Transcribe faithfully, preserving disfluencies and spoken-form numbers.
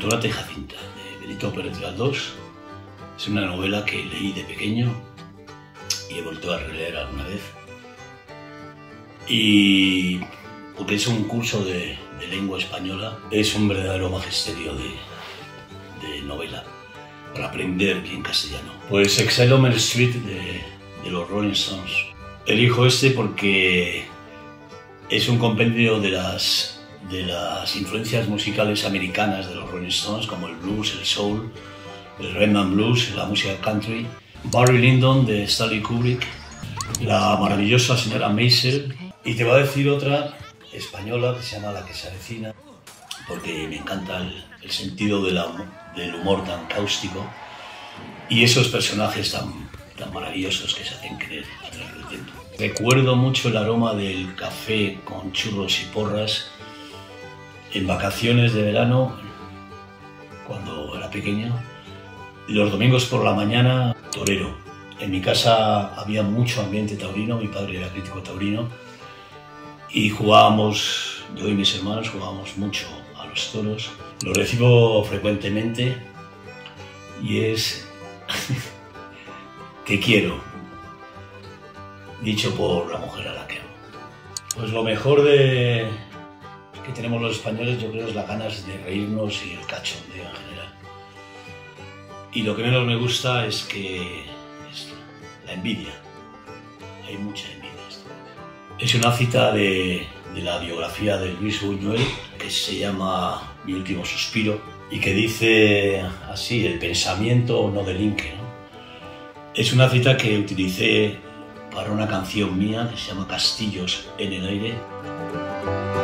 Chocolate y Jacinta, de Benito Pérez Galdós. Es una novela que leí de pequeño y he vuelto a releer alguna vez. Y porque es un curso de, de lengua española, es un verdadero magisterio de, de novela para aprender bien castellano. Pues Exile on Main Street de, de los Rolling Stones. Elijo este porque es un compendio de las de las influencias musicales americanas de los Rolling Stones, como el blues, el soul, el rhythm and blues, la música country, Barry Lyndon de Stanley Kubrick, la maravillosa señora Maisel, y te voy a decir otra española que se llama La que se avecina, porque me encanta el, el sentido de la, del humor tan cáustico y esos personajes tan, tan maravillosos que se hacen creer a través del tiempo. Recuerdo mucho el aroma del café con churros y porras en vacaciones de verano, cuando era pequeño. Los domingos por la mañana, torero. En mi casa había mucho ambiente taurino, mi padre era crítico taurino, y jugábamos, yo y mis hermanos jugábamos mucho a los toros. Lo recibo frecuentemente y es te quiero, dicho por la mujer a la que amo. Pues lo mejor de que tenemos los españoles, yo creo, es las ganas de reírnos y el cachondeo en general. Y lo que menos me gusta es que es la envidia. Hay mucha envidia. Es una cita de, de la biografía de Luis Buñuel, que se llama Mi último suspiro, y que dice así: el pensamiento no delinque, ¿no? Es una cita que utilicé para una canción mía que se llama Castillos en el aire.